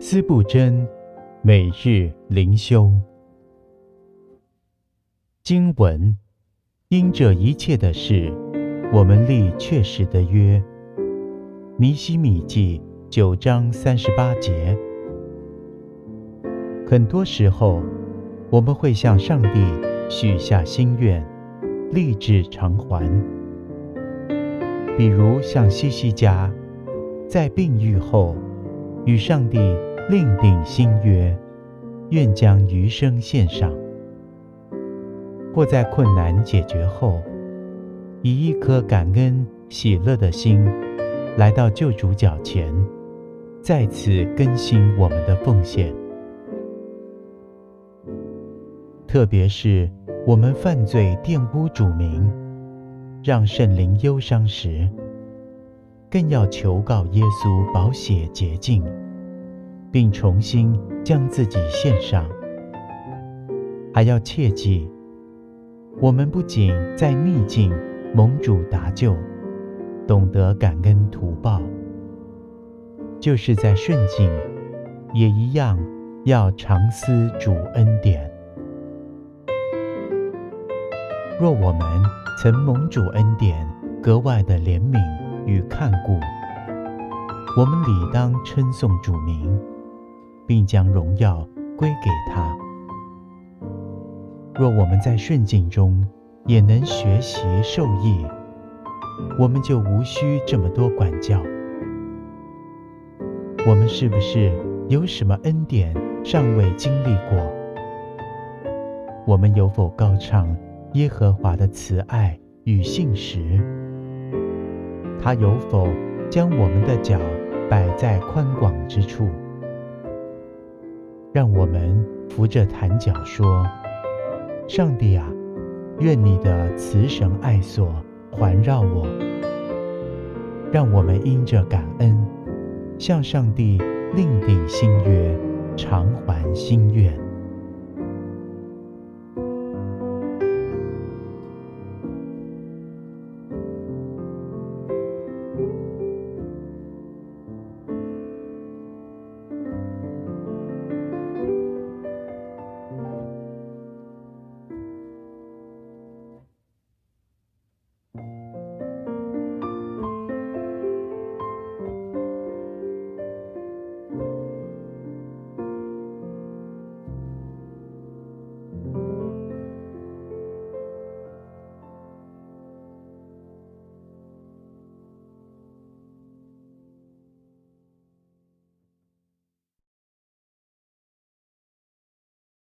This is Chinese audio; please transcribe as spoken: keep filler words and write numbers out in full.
思不真，每日灵修。经文：因这一切的事，我们立确实的约。尼希米记九章三十八节。很多时候，我们会向上帝许下心愿，立志偿还。比如像希西家，在病愈后，与上帝另定新约，愿将余生献上；或在困难解决后，以一颗感恩喜乐的心，来到救主脚前，再次更新我们的奉献。特别是我们犯罪玷污主名，让圣灵忧伤时，更要求告耶稣宝血洁净，并重新将自己献上。还要切记，我们不仅在逆境蒙主搭救，懂得感恩图报，就是在顺境也一样要常思主恩典。若我们曾蒙主恩典格外的怜悯与看顾，我们理当称颂主名，并将荣耀归给他。若我们在顺境中也能学习受益，我们就无需这么多管教。我们是不是有什么恩典尚未经历过？我们有否高唱耶和华的慈爱与信实？他有否将我们的脚摆在宽广之处？让我们扶着坛脚说：上帝啊，愿你的慈神爱所环绕我。让我们因着感恩，向上帝另定新约，偿还心愿。